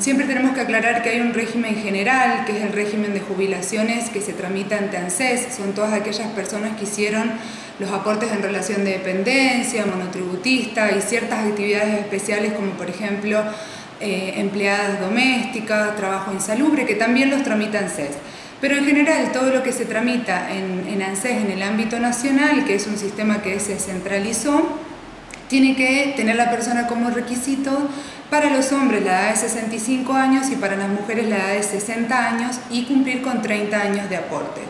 Siempre tenemos que aclarar que hay un régimen general, que es el régimen de jubilaciones que se tramita ante ANSES. Son todas aquellas personas que hicieron los aportes en relación de dependencia, monotributista y ciertas actividades especiales como por ejemplo empleadas domésticas, trabajo insalubre, que también los tramita ANSES. Pero en general todo lo que se tramita en ANSES en el ámbito nacional, que es un sistema que se centralizó, tiene que tener la persona como requisito para los hombres la edad de 65 años y para las mujeres la edad de 60 años y cumplir con 30 años de aporte.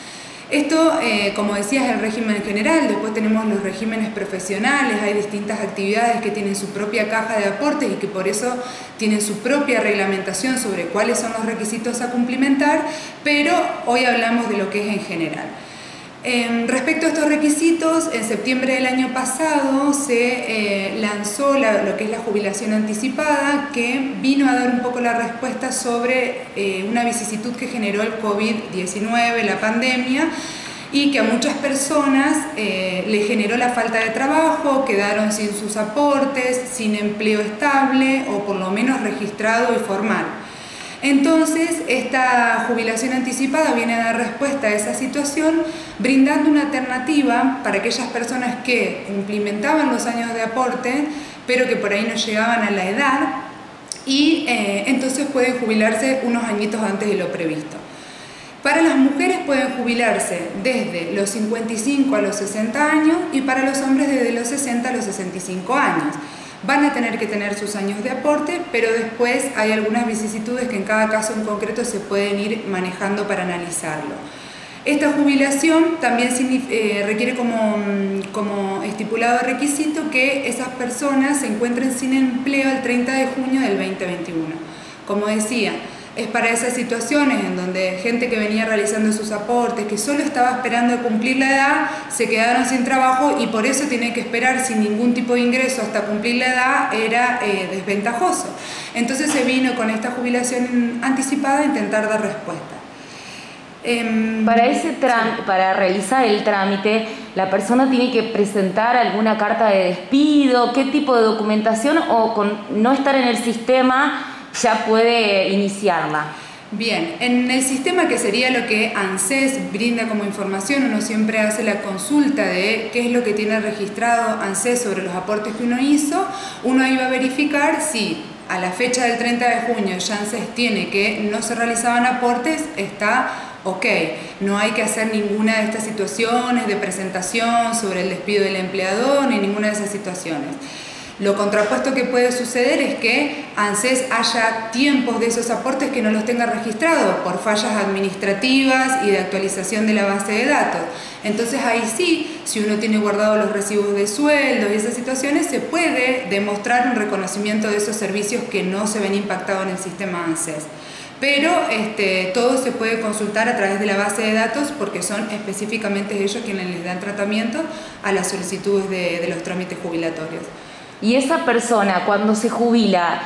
Esto, como decía, es el régimen general. Después tenemos los regímenes profesionales. Hay distintas actividades que tienen su propia caja de aportes y que por eso tienen su propia reglamentación sobre cuáles son los requisitos a cumplimentar, pero hoy hablamos de lo que es en general. Respecto a estos requisitos, en septiembre del año pasado se lanzó lo que es la jubilación anticipada, que vino a dar un poco la respuesta sobre una vicisitud que generó el COVID-19, la pandemia, y que a muchas personas le generó la falta de trabajo, quedaron sin sus aportes, sin empleo estable o por lo menos registrado y formal. Entonces, esta jubilación anticipada viene a dar respuesta a esa situación, brindando una alternativa para aquellas personas que cumplimentaban los años de aporte, pero que por ahí no llegaban a la edad, y entonces pueden jubilarse unos añitos antes de lo previsto. Para las mujeres pueden jubilarse desde los 55 a los 60 años y para los hombres desde los 60 a los 65 años. Van a tener que tener sus años de aporte, pero después hay algunas vicisitudes que en cada caso en concreto se pueden ir manejando para analizarlo. Esta jubilación también requiere como estipulado requisito que esas personas se encuentren sin empleo el 30 de junio del 2021. Como decía, es para esas situaciones en donde gente que venía realizando sus aportes, que solo estaba esperando cumplir la edad, se quedaron sin trabajo y por eso tienen que esperar sin ningún tipo de ingreso hasta cumplir la edad, era desventajoso. Entonces se vino con esta jubilación anticipada a intentar dar respuesta. Para realizar el trámite, ¿la persona tiene que presentar alguna carta de despido? ¿Qué tipo de documentación o con no estar en el sistema ya puede iniciarla? Bien, en el sistema, que sería lo que ANSES brinda como información, uno siempre hace la consulta de qué es lo que tiene registrado ANSES sobre los aportes que uno hizo. Uno ahí va a verificar si a la fecha del 30 de junio ya ANSES tiene que no se realizaban aportes, está ok. No hay que hacer ninguna de estas situaciones de presentación sobre el despido del empleador ni ninguna de esas situaciones. Lo contrapuesto que puede suceder es que ANSES haya tiempos de esos aportes que no los tenga registrados por fallas administrativas y de actualización de la base de datos. Entonces ahí sí, si uno tiene guardados los recibos de sueldo y esas situaciones, se puede demostrar un reconocimiento de esos servicios que no se ven impactados en el sistema ANSES. Pero todo se puede consultar a través de la base de datos porque son específicamente ellos quienes les dan tratamiento a las solicitudes de los trámites jubilatorios. ¿Y esa persona cuando se jubila,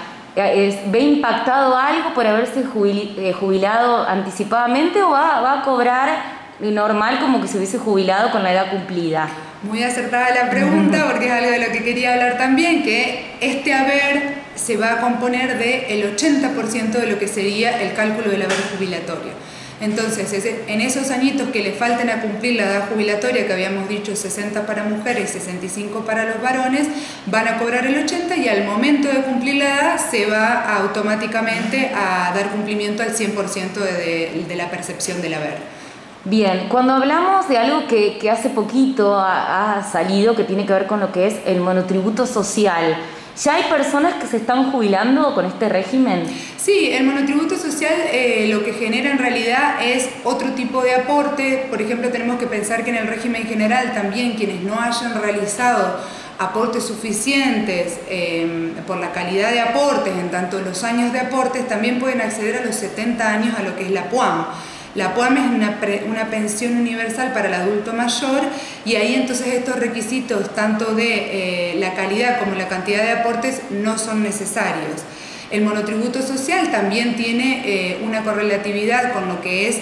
ve impactado algo por haberse jubilado anticipadamente o va a cobrar normal como que se hubiese jubilado con la edad cumplida? Muy acertada la pregunta porque es algo de lo que quería hablar también, que este haber se va a componer del 80% de lo que sería el cálculo del haber jubilatorio. Entonces, en esos añitos que le falten a cumplir la edad jubilatoria, que habíamos dicho 60 para mujeres y 65 para los varones, van a cobrar el 80 y al momento de cumplir la edad se va automáticamente a dar cumplimiento al 100% de la percepción del haber. Bien, cuando hablamos de algo que hace poquito ha salido, que tiene que ver con lo que es el monotributo social, ¿ya hay personas que se están jubilando con este régimen? Sí, el monotributo social lo que genera en realidad es otro tipo de aporte. Por ejemplo, tenemos que pensar que en el régimen general también quienes no hayan realizado aportes suficientes por la calidad de aportes, en tanto los años de aportes, también pueden acceder a los 70 años a lo que es la PUAM. La PUAM es una pensión universal para el adulto mayor y ahí entonces estos requisitos tanto de la calidad como la cantidad de aportes no son necesarios. El monotributo social también tiene una correlatividad con lo que es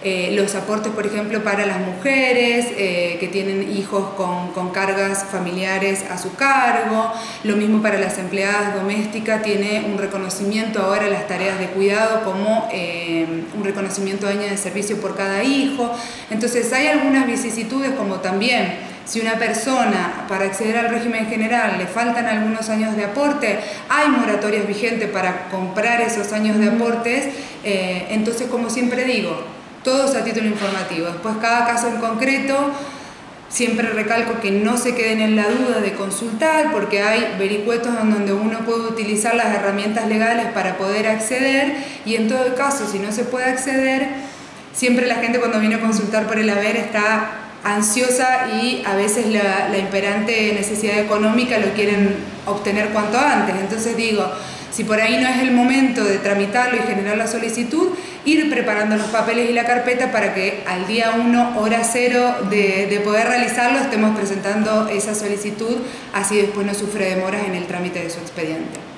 los aportes, por ejemplo, para las mujeres que tienen hijos con cargas familiares a su cargo, lo mismo para las empleadas domésticas, tiene un reconocimiento ahora las tareas de cuidado como un reconocimiento de años de servicio por cada hijo. Entonces hay algunas vicisitudes, como también si una persona para acceder al régimen general le faltan algunos años de aporte, hay moratorias vigentes para comprar esos años de aportes. Entonces, como siempre digo, todos a título informativo. Después cada caso en concreto, siempre recalco que no se queden en la duda de consultar, porque hay vericuetos en donde uno puede utilizar las herramientas legales para poder acceder, y en todo caso, si no se puede acceder, siempre la gente cuando viene a consultar por el haber está ansiosa y a veces la imperante necesidad económica lo quieren obtener cuanto antes. Entonces digo, si por ahí no es el momento de tramitarlo y generar la solicitud, ir preparando los papeles y la carpeta para que al día 1, hora 0 de poder realizarlo, estemos presentando esa solicitud, así después no sufre demoras en el trámite de su expediente.